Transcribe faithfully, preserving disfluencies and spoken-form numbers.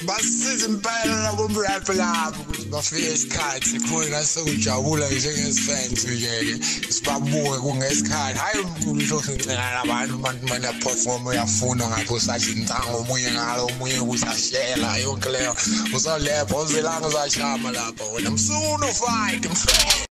basiza impela labo rap labo ukuthi bafike isikhathi sikhulu nasokujabula njengezifans nje sibabuke kungesikhathi hayi umkhulu ushosinqela labantu abantu manje perform uyafuna ngapho usathi intango omunye ngalo omunye usashela yonke leyo uzolepha uzelanga uzashama lapho wena msunu fight mfana